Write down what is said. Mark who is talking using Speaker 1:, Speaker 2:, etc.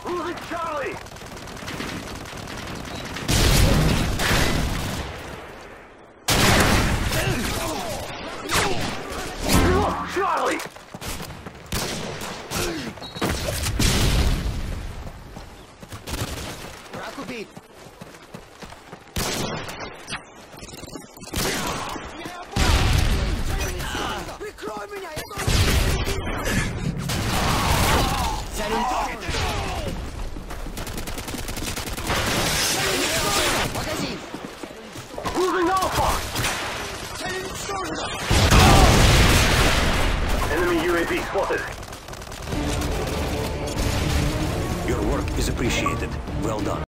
Speaker 1: Losing Charlie! Charlie!
Speaker 2: Враг убит! Прикрой меня! Магазин!
Speaker 1: Losing Alpha! Enemy UAV spotted.
Speaker 3: Your work is appreciated. Well done.